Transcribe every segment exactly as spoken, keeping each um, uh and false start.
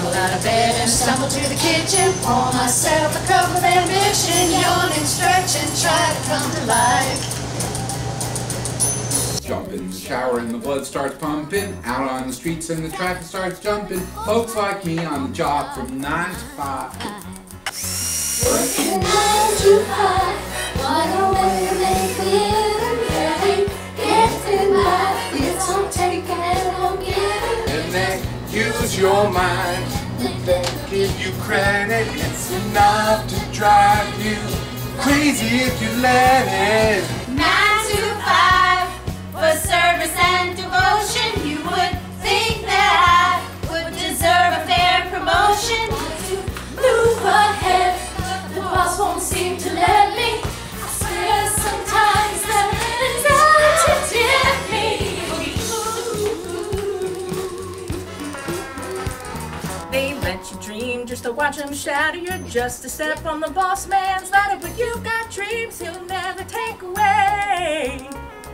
Tumble out of bed and stumble to the kitchen. Pour myself a cup of ambition. Yawn and stretch and try to come to life. Jump in the shower and the blood starts pumping. Out on the streets and the traffic starts jumping. Folks like me on the job from nine to five. Working nine to five. What a way to make a living. Barely getting by. It's all taken and all given. And they use your mind. They give you credit. It's enough to drive you crazy if you let it. Nine to five. For service and devotion, you would think that I would deserve a fair promotion. To move ahead, the boss won't seem to let me. I swear sometimes that it's out to tempt me. They let you dream just to watch them shatter. You're just a step on the boss man's ladder, but you've got dreams he'll never take away.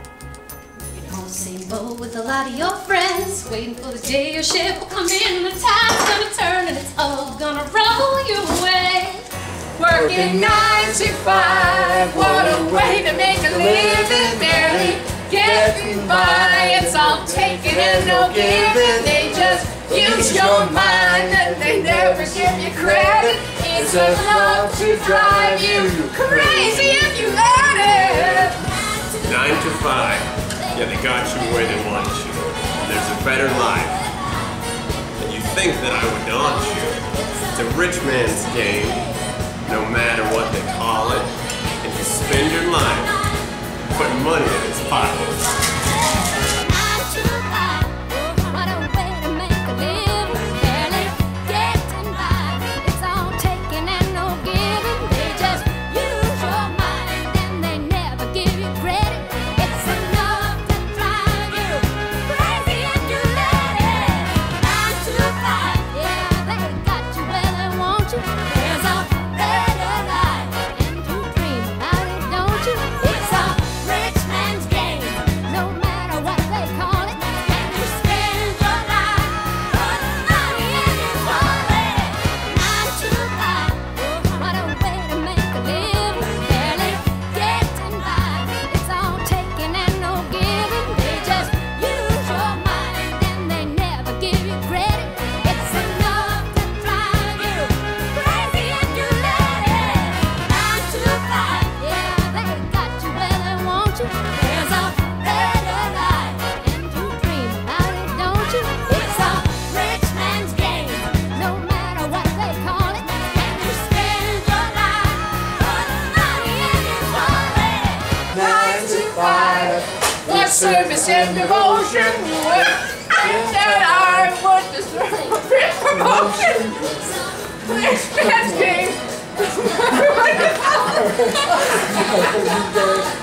Same boat with a lot of your friends, waiting for the day your ship will come in. The tide's gonna turn and it's all gonna roll you away. Working nine to five, what a way to make a living. Barely getting by, it's all taken and no giving. They just use your mind and they never give you credit. It's enough to drive you crazy if you let it. Nine to five. Yeah, they got you where they want you. There's a better life. And you think that I would daunt you. It's a rich man's game, no matter what they call it. And you spend your life putting money in his pockets. Service and devotion, you would think that I would deserve a big promotion. Rich man's game.